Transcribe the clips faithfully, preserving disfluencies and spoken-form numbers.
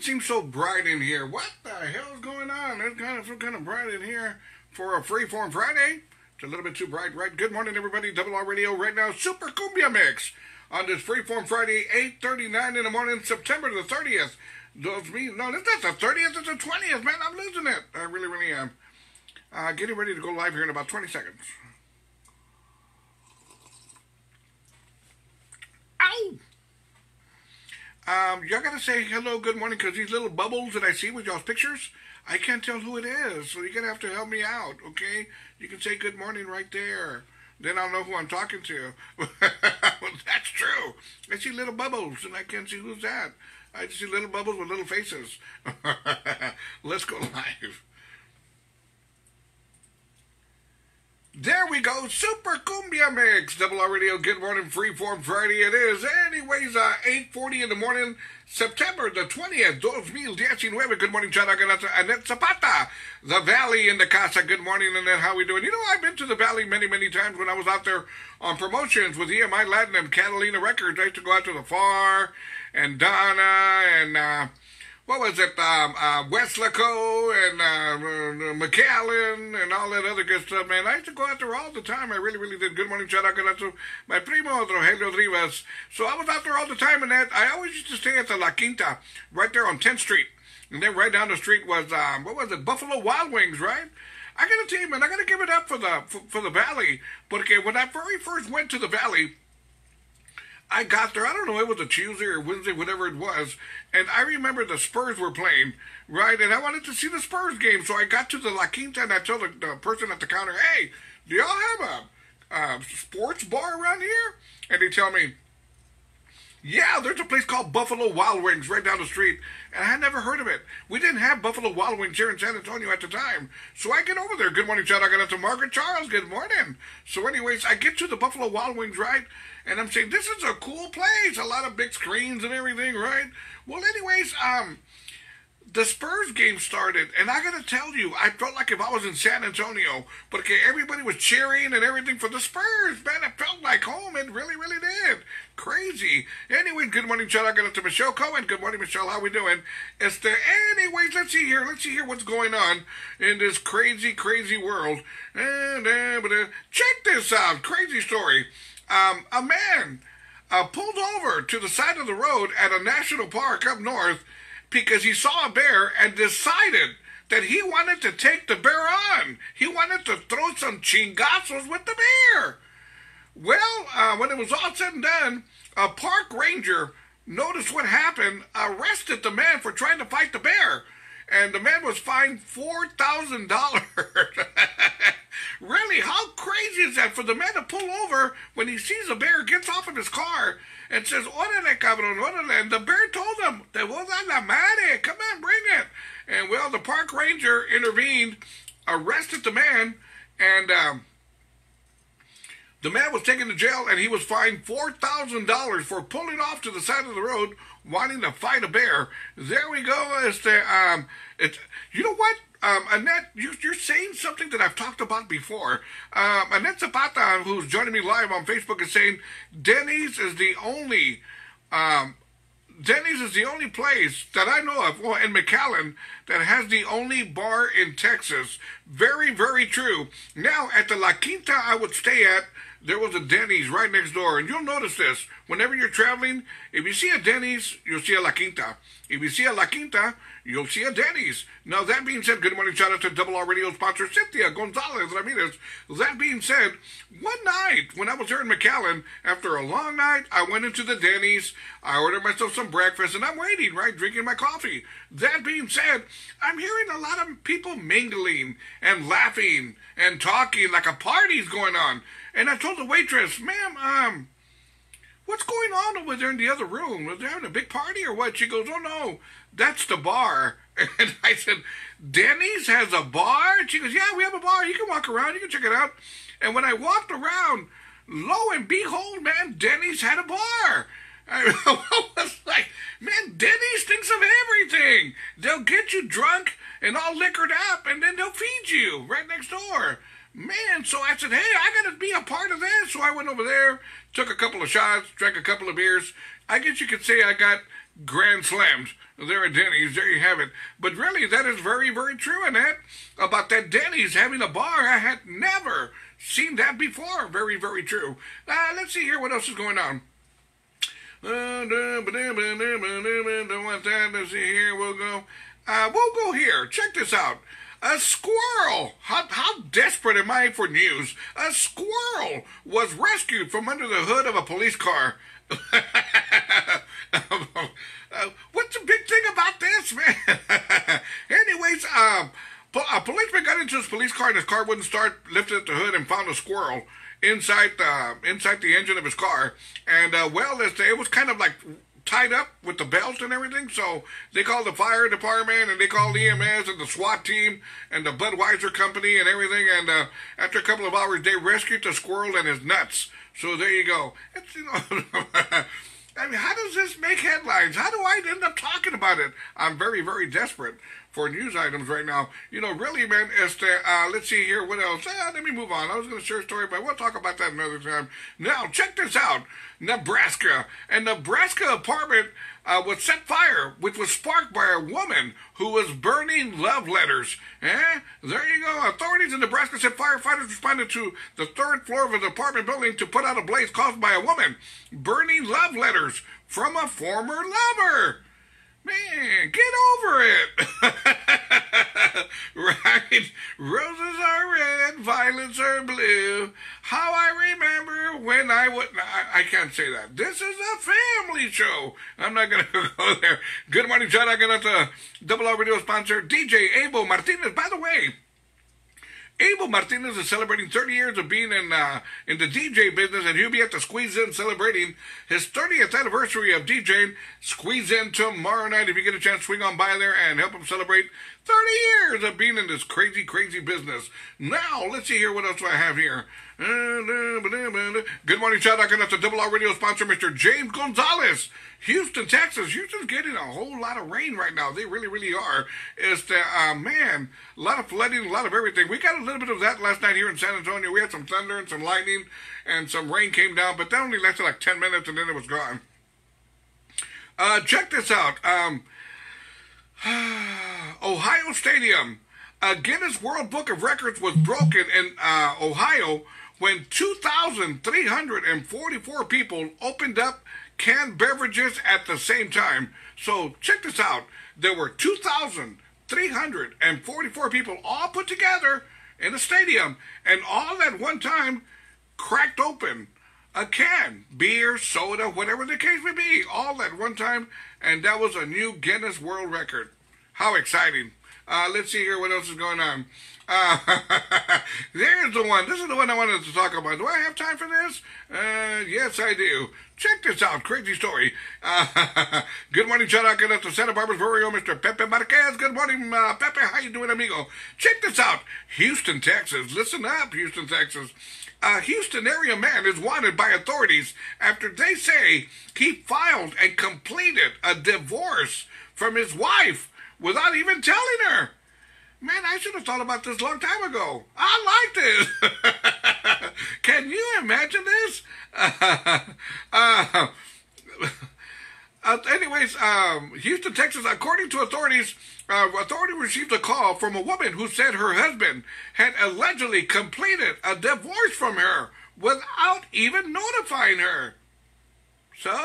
it seem so bright in here? What the hell is going on? It's kind of feel kind of bright in here for a Freeform Friday. It's a little bit too bright, right? Good morning, everybody. Double R Radio right now. Super Cumbia Mix on this Freeform Friday, eight thirty-nine in the morning, September the thirtieth. Those me, no, that's not the thirtieth. It's the twentieth, man. I'm losing it. I really, really am. Uh, getting ready to go live here in about twenty seconds. Ow! Um, y'all gotta say hello, good morning, because these little bubbles that I see with y'all's pictures, I can't tell who it is, so you're gonna have to help me out, okay? You can say good morning right there. Then I'll know who I'm talking to. Well, that's true. I see little bubbles, and I can't see who's that. I just see little bubbles with little faces. Let's go live. There we go, Super Cumbia Mix, Double R Radio, good morning, Freeform Friday it is. Anyways, uh, eight forty in the morning, September the twentieth, dos mil diecinueve. Good morning, Chad Annette Zapata, the Valley in the Casa. Good morning, Annette, how we doing? You know, I've been to the Valley many, many times when I was out there on promotions with E M I Latin and Catalina Records. I used to go out to the Far and Donna and, uh, what was it, um, uh, Westlaco and uh, McAllen and all that other good stuff, man. I used to go out there all the time. I really, really did. Good morning, shout out to my primo, Rogelio Rivas. So I was out there all the time, and that I always used to stay at the La Quinta, right there on tenth street. And then right down the street was, um, what was it, Buffalo Wild Wings, right? I gotta tell you, man, I gotta give it up for the, for, for the Valley. But okay, when I very first went to the Valley, I got there, I don't know, it was a Tuesday or Wednesday, whatever it was, and I remember the Spurs were playing, right, and I wanted to see the Spurs game, so I got to the La Quinta, and I told the, the person at the counter, hey, do y'all have a, a sports bar around here? And they tell me, yeah, there's a place called Buffalo Wild Wings right down the street, and I had never heard of it. We didn't have Buffalo Wild Wings here in San Antonio at the time, so I get over there. Good morning, shout out to Margaret Charles, good morning. So anyways, I get to the Buffalo Wild Wings, right, and I'm saying, this is a cool place, a lot of big screens and everything, right? Well, anyways, um, the Spurs game started, and I gotta tell you, I felt like if I was in San Antonio, but okay, everybody was cheering and everything for the Spurs, man, it felt like home, it really, really did. Crazy. Anyway, good morning, shout out to Michelle Cohen. Good morning, Michelle, how we doing? It's the, anyways, let's see here, let's see here what's going on in this crazy, crazy world. And, uh, but, uh, check this out, crazy story. Um, a man uh, pulled over to the side of the road at a national park up north because he saw a bear and decided that he wanted to take the bear on. He wanted to throw some chingazos with the bear. Well, uh, when it was all said and done, a park ranger noticed what happened, arrested the man for trying to fight the bear. And the man was fined four thousand dollars. Really, how crazy is that for the man to pull over when he sees a bear, gets off of his car, and says, órale, cabrón, órale. And the bear told him, te voy a dar la madre, come on, bring it. And, well, the park ranger intervened, arrested the man, and um, the man was taken to jail, and he was fined four thousand dollars for pulling off to the side of the road, wanting to fight a bear. There we go. It's the, um, it's, you know what? Um, Annette, you, you're saying something that I've talked about before. Um, Annette Zapata, who's joining me live on Facebook, is saying Denny's is the only, um, Denny's is the only place that I know of, well, in McAllen, that has the only bar in Texas. Very, very true. Now, at the La Quinta I would stay at, there was a Denny's right next door. And you'll notice this. Whenever you're traveling, if you see a Denny's, you'll see a La Quinta. If you see a La Quinta, you'll see a Denny's. Now, that being said, good morning, shout out to Double R Radio sponsor Cynthia Gonzalez Ramirez. That being said, one night when I was here in McAllen, after a long night, I went into the Denny's. I ordered myself some breakfast, and I'm waiting, right, drinking my coffee. That being said, I'm hearing a lot of people mingling and laughing and talking like a party's going on. And I told the waitress, ma'am, um, what's going on over there in the other room? Was they having a big party or what? She goes, oh, no, that's the bar. And I said, Denny's has a bar? And she goes, yeah, we have a bar. You can walk around. You can check it out. And when I walked around, lo and behold, man, Denny's had a bar. I was like, man, Denny's thinks of everything. They'll get you drunk and all liquored up, and then they'll feed you right next door. Man, so I said, hey, I got to be a part of this. So I went over there, took a couple of shots, drank a couple of beers. I guess you could say I got grand slams there at Denny's. There you have it. But really, that is very, very true, Annette, about that Denny's having a bar. I had never seen that before. Very, very true. Uh, let's see here what else is going on. Uh, let's see here. We'll go. Uh, we'll go here. Check this out. A squirrel. How, how desperate am I for news? A squirrel was rescued from under the hood of a police car. uh, what's the big thing about this, man? Anyways, um, a policeman got into his police car and his car wouldn't start, lifted up the hood and found a squirrel inside the, inside the engine of his car. And, uh, well, it was kind of like tied up with the belt and everything, so they called the fire department and they called E M S and the SWAT team and the Budweiser company and everything, and uh, after a couple of hours they rescued the squirrel and his nuts. So there you go. It's, you know, I mean, how does this make headlines? How do I end up talking about it? I'm very, very desperate for news items right now. You know, really, man, it's the, uh, let's see here, what else? Uh, let me move on. I was going to share a story, but we'll talk about that another time. Now, check this out. Nebraska. A Nebraska apartment uh, was set fire, which was sparked by a woman who was burning love letters. Eh? There you go. Authorities in Nebraska said firefighters responded to the third floor of an apartment building to put out a blaze caused by a woman burning love letters from a former lover. Man, get over it. Right? Roses are red, violets are blue. How I remember when I would... I, I can't say that. This is a family show. I'm not going to go there. Good morning, shout out to the Double R Radio sponsor, D J Abel Martinez. By the way, Abel Martinez is celebrating thirty years of being in uh, in the D J business, and he'll be at the Squeeze In celebrating his thirtieth anniversary of DJing. Squeeze In tomorrow night. If you get a chance, swing on by there and help him celebrate thirty years of being in this crazy, crazy business. Now, let's see here. What else do I have here? Good morning, shout out to Double R Radio sponsor, Mister James Gonzalez. Houston, Texas. Houston's getting a whole lot of rain right now. They really, really are. It's the, uh, man, a lot of flooding, a lot of everything. We got a little bit of that last night here in San Antonio. We had some thunder and some lightning and some rain came down, but that only lasted like ten minutes and then it was gone. Uh, check this out. Um, Ohio Stadium. A Guinness World Book of Records was broken in uh, Ohio when two thousand three hundred forty-four people opened up canned beverages at the same time. So check this out. There were two thousand three hundred forty-four people all put together in a stadium, and all at one time cracked open a can, beer, soda, whatever the case may be, all at one time, and that was a new Guinness World Record. How exciting. Uh, let's see here what else is going on. Uh, there's the one. This is the one I wanted to talk about. Do I have time for this? Uh, yes, I do. Check this out. Crazy story. Uh, good morning, shout out to Santa Barbara's very own Mister Pepe Marquez. Good morning, uh, Pepe. How you doing, amigo? Check this out. Houston, Texas. Listen up, Houston, Texas. A Houston area man is wanted by authorities after they say he filed and completed a divorce from his wife without even telling her. Man, I should have thought about this a long time ago. I like this. Can you imagine this? Uh, uh, uh, anyways, um, Houston, Texas, according to authorities, uh, authority received a call from a woman who said her husband had allegedly completed a divorce from her without even notifying her. So,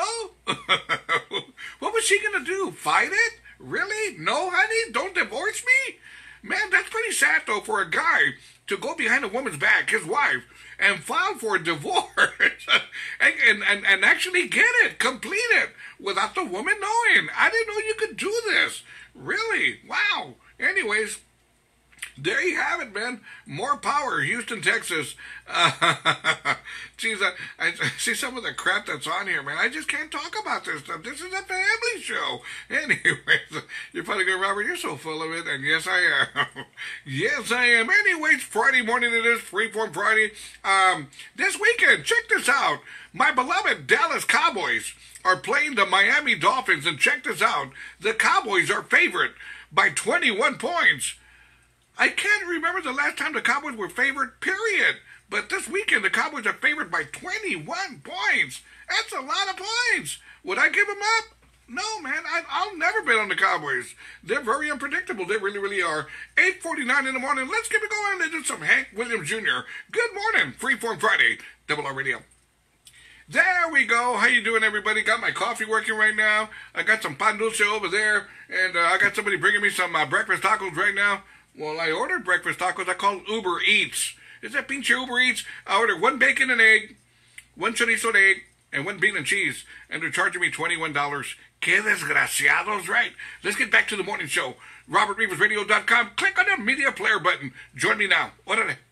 what was she going to do? Fight it? Really? No, honey? Don't divorce me? Man, that's pretty sad, though, for a guy to go behind a woman's back, his wife, and file for a divorce and, and, and, and actually get it, complete it, without the woman knowing. I didn't know you could do this. Really? Wow. Anyways, there you have it, man. More power, Houston, Texas. Uh, geez, I, I see some of the crap that's on here, man. I just can't talk about this stuff. This is a family show. Anyways, you're probably going, Robert, you're so full of it. And yes, I am. Yes, I am. Anyways, Friday morning it is, Freeform Friday. Um, this weekend, check this out. My beloved Dallas Cowboys are playing the Miami Dolphins. And check this out. The Cowboys are favored by twenty-one points. I can't remember the last time the Cowboys were favored, period. But this weekend, the Cowboys are favored by twenty-one points. That's a lot of points. Would I give them up? No, man, I, I'll never bet on the Cowboys. They're very unpredictable. They really, really are. eight forty-nine in the morning. Let's keep it going and do some Hank Williams Junior Good morning. Freeform Friday. Double R Radio. There we go. How you doing, everybody? Got my coffee working right now. I got some pan dulce over there. And uh, I got somebody bringing me some uh, breakfast tacos right now. Well, I ordered breakfast tacos. I called Uber Eats. Is that pinche Uber Eats? I ordered one bacon and egg, one chorizo and egg, and one bean and cheese. And they're charging me twenty-one dollars. Que desgraciados, right? Let's get back to the morning show. Robert Rivas Radio dot com. Click on the media player button. Join me now. Orale.